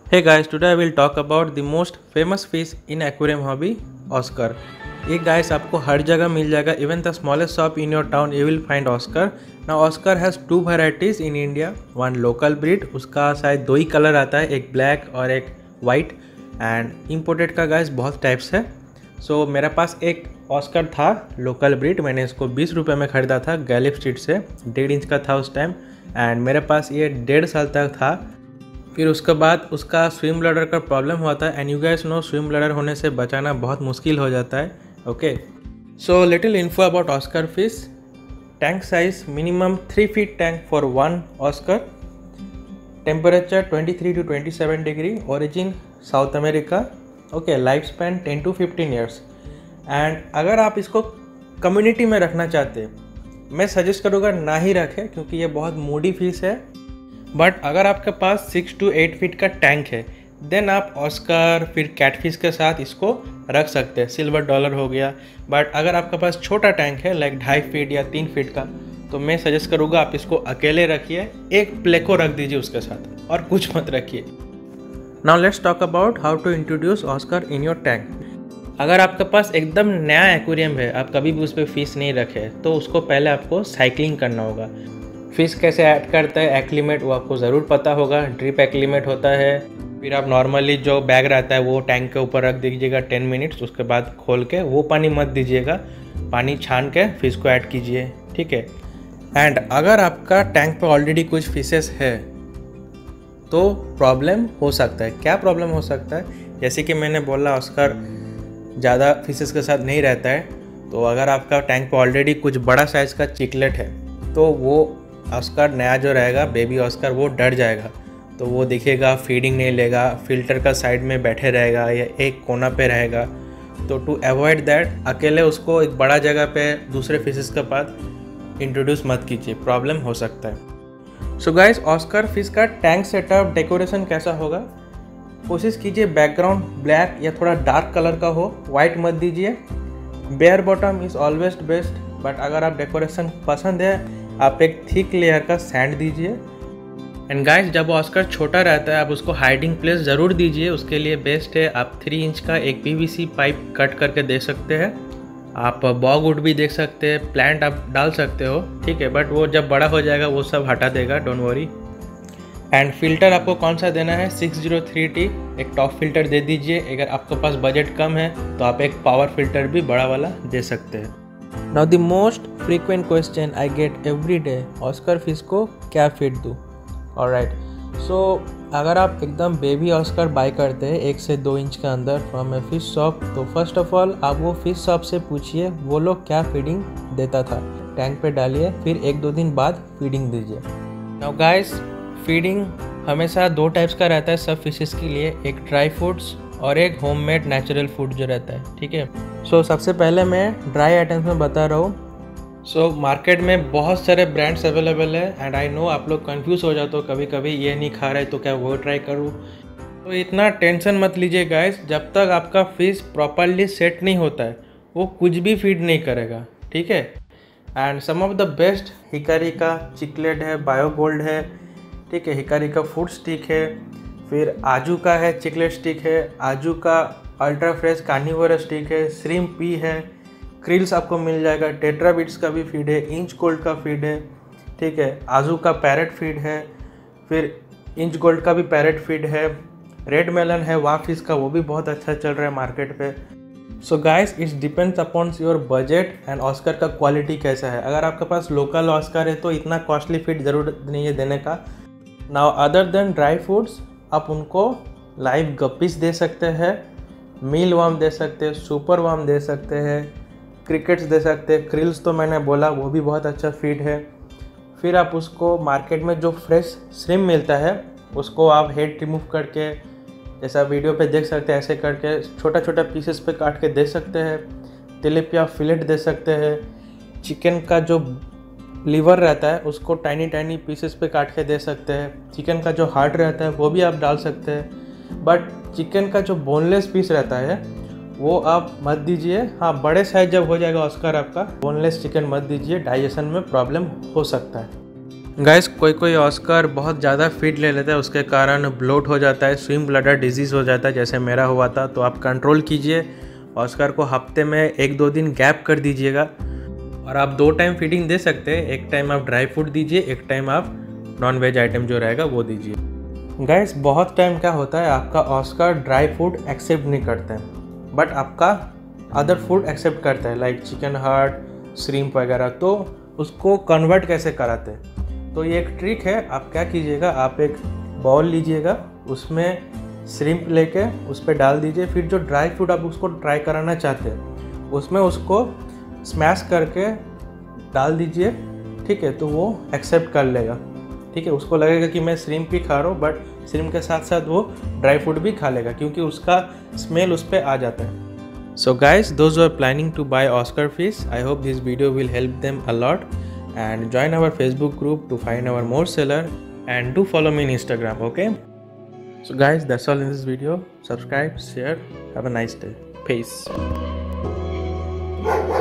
Hey guys, today I will talk about the most famous fish in aquarium hobby, Oscar. ये guys आपको हर जगह मिल जाएगा. Even the smallest shop in your town you will find Oscar. Now Oscar has two varieties in India. One local breed, उसका शायद दो ही colour आता है, एक ब्लैक और एक वाइट. एंड इम्पोर्टेड का गाइस बहुत टाइप्स है. सो मेरे पास एक ऑस्कर था लोकल ब्रीड. मैंने इसको 20 रुपये में ख़रीदा था गैलिप स्ट्रीट से. 1.5 इंच का था उस टाइम. एंड मेरे पास ये 1.5 साल तक था. फिर उसके बाद उसका स्विम ब्लडर का प्रॉब्लम हुआ था. And you guys know swim bladder होने से बचाना बहुत मुश्किल हो जाता है. Okay, so little info about oscar fish. Tank size minimum 3 feet tank for one oscar. Temperature 23 to 27 degree. Origin South America. Okay, life span 10 to 15 years. And अगर आप इसको कम्युनिटी में रखना चाहते हैं, मैं सजेस्ट करूँगा ना ही रखें, क्योंकि ये बहुत मूडी फिश है. बट अगर आपके पास 6 to 8 फीट का टैंक है, देन आप ऑस्कर फिर कैटफिश के साथ इसको रख सकते हैं. सिल्वर डॉलर हो गया. बट अगर आपके पास छोटा टैंक है लाइक 2.5 फीट या 3 फीट का, तो मैं सजेस्ट करूँगा आप इसको अकेले रखिए. एक प्लेको रख दीजिए उसके साथ और कुछ मत रखिए. Now let's talk about how to introduce oscar in your tank. अगर आपके पास एकदम नया एक्वेरियम है, आप कभी भी उस पर फिश नहीं रखे, तो उसको पहले आपको साइक्लिंग करना होगा. फिश कैसे ऐड करता है एक्लिमेट वो आपको ज़रूर पता होगा. ड्रिप एक्लिमेट होता है. फिर आप नॉर्मली जो बैग रहता है वो टैंक के ऊपर रख दीजिएगा 10 मिनट्स. उसके बाद खोल के वो पानी मत दीजिएगा, पानी छान के फिश को ऐड कीजिए. ठीक है. एंड अगर आपका टैंक पे ऑलरेडी कुछ फिशेस है तो प्रॉब्लम हो सकता है. क्या प्रॉब्लम हो सकता है? जैसे कि मैंने बोला ऑस्कर ज़्यादा फिशेस के साथ नहीं रहता है. तो अगर आपका टैंक पे ऑलरेडी कुछ बड़ा साइज़ का चिकलेट है, तो वो ऑस्कर नया जो रहेगा बेबी ऑस्कर वो डर जाएगा. तो वो दिखेगा, फीडिंग नहीं लेगा, फिल्टर का साइड में बैठे रहेगा या एक कोना पे रहेगा. तो टू अवॉइड दैट अकेले उसको एक बड़ा जगह पे दूसरे फिशेस के पास इंट्रोड्यूस मत कीजिए, प्रॉब्लम हो सकता है. सो गाइस, ऑस्कर फिश का टैंक सेटअप डेकोरेशन कैसा होगा? कोशिश कीजिए बैकग्राउंड ब्लैक या थोड़ा डार्क कलर का हो, वाइट मत दीजिए. Bare bottom is always best. But अगर आप डेकोरेशन पसंद है, आप एक थिक लेयर का सैंड दीजिए. एंड गाइस, जब ऑस्कर छोटा रहता है आप उसको हाइडिंग प्लेस ज़रूर दीजिए. उसके लिए बेस्ट है आप 3 इंच का एक PVC पाइप कट करके दे सकते हैं. आप बॉगवुड भी देख सकते हैं, प्लांट आप डाल सकते हो. ठीक है, बट वो जब बड़ा हो जाएगा वो सब हटा देगा, डोंट वरी. एंड फिल्टर आपको कौन सा देना है? 603T एक टॉप फिल्टर दे दीजिए. अगर आपके पास बजट कम है तो आप एक पावर फिल्टर भी बड़ा वाला दे सकते हैं. Now the most frequent question I get every day, oscar fish को क्या फीड दूँ? ऑलराइट, सो अगर आप एकदम बेबी ऑस्कर बाय करते हैं 1 से 2 इंच के अंदर फ्रॉम ए फिश शॉप, तो फर्स्ट ऑफ ऑल आप वो फिश शॉप से पूछिए वो लोग क्या फीडिंग देता था. टैंक पे डालिए, फिर 1-2 दिन बाद फीडिंग दीजिए. नाउ गाइस, फीडिंग हमेशा 2 टाइप्स का रहता है सब फिशेस के लिए. एक ड्राई फूड्स और एक होममेड नेचुरल फूड जो रहता है. ठीक है. सो सबसे पहले मैं ड्राई आइटम्स में बता रहा हूँ. सो मार्केट में बहुत सारे ब्रांड्स अवेलेबल है. एंड आई नो आप लोग कंफ्यूज हो जाते हो कभी कभी, ये नहीं खा रहे तो क्या वो ट्राई करूँ. तो इतना टेंशन मत लीजिए गाइस. जब तक आपका फिश प्रॉपरली सेट नहीं होता है वो कुछ भी फीड नहीं करेगा. ठीक है. And some of the best Hikari का चिकलेट है, बायोगोल्ड है. ठीक है, हिकारी का फूड स्टिक है. फिर आजू का है चिकलेट स्टिक है. आजू का अल्ट्रा फ्रेश कार्निवोरस स्टिक है. श्रिम्प पी है. क्रिल्स आपको मिल जाएगा. टेट्राबिट्स का भी फीड है. इंच गोल्ड का फीड है. ठीक है. आजू का पैरेट फीड है. फिर इंच गोल्ड का भी पैरेट फीड है. रेड मेलन है वाह फिश का, वो भी बहुत अच्छा चल रहा है मार्केट पे. So guys, it's depends upon your budget and oscar का क्वालिटी कैसा है. अगर आपके पास लोकल ऑस्कर है तो इतना कॉस्टली फीड ज़रूरत नहीं है देने का. Now other than dry foods, आप उनको लाइव गप्पीस दे सकते हैं, मील वार्म दे सकते हैं, सुपर वार्म दे सकते हैं, क्रिकेट्स दे सकते हैं. क्रिल्स तो मैंने बोला वो भी बहुत अच्छा फीड है. फिर आप उसको मार्केट में जो फ्रेश श्रिम्प मिलता है उसको आप हेड रिमूव करके, जैसा वीडियो पे देख सकते हैं, ऐसे करके छोटा छोटा पीसेस पे काट के दे सकते हैं. तिलिपिया फिलेट दे सकते हैं. चिकन का जो लीवर रहता है उसको टाइनी टाइनी पीसेस पे काट के दे सकते हैं. चिकन का जो हार्ट रहता है वो भी आप डाल सकते हैं. बट चिकन का जो बोनलेस पीस रहता है वो आप मत दीजिए. हाँ, बड़े साइज जब हो जाएगा ऑस्कर आपका, बोनलेस चिकन मत दीजिए, डाइजेशन में प्रॉब्लम हो सकता है. गाइस कोई ऑस्कर बहुत ज़्यादा फीड ले लेता है, उसके कारण ब्लोट हो जाता है, स्विम ब्लडर डिजीज़ हो जाता है, जैसे मेरा हुआ था। तो आप कंट्रोल कीजिए, ऑस्कर को हफ्ते में 1-2 दिन गैप कर दीजिएगा। और आप 2 टाइम फीडिंग दे सकते हैं, एक टाइम आप ड्राई फूड दीजिए, एक टाइम आप नॉन वेज आइटम जो रहेगा वो दीजिए। गाइस बहुत टाइम क्या होता है, आपका ऑस्कर ड्राई फूड एक्सेप्ट नहीं करते हैं, बट आपका अदर फूड एक्सेप्ट करता है, लाइक चिकन हार्ट, श्रिम्प वगैरह। तो उसको कन्वर्ट कैसे कराते हैं, तो ये एक ट्रिक है। आप क्या कीजिएगा, आप एक बाउल लीजिएगा, उसमें श्रिम्प लेके उस पर डाल दीजिए, फिर जो ड्राई फूड आप उसको ट्राई कराना चाहते हैं उसमें उसको स्मैश करके डाल दीजिए, ठीक है। तो वो एक्सेप्ट कर लेगा, ठीक है। उसको लगेगा कि मैं श्रिम्प भी खा रहा हूँ, बट श्रिम्प के साथ साथ वो ड्राई फूड भी खा लेगा, क्योंकि उसका स्मेल उस पर आ जाता है। So guys, those who are planning to buy Oscar fish, I hope this video will help them a lot, and join our Facebook group to find our more seller, and do follow me on Instagram, okay? So guys, that's all in this video. Subscribe, share, have a nice day. Peace.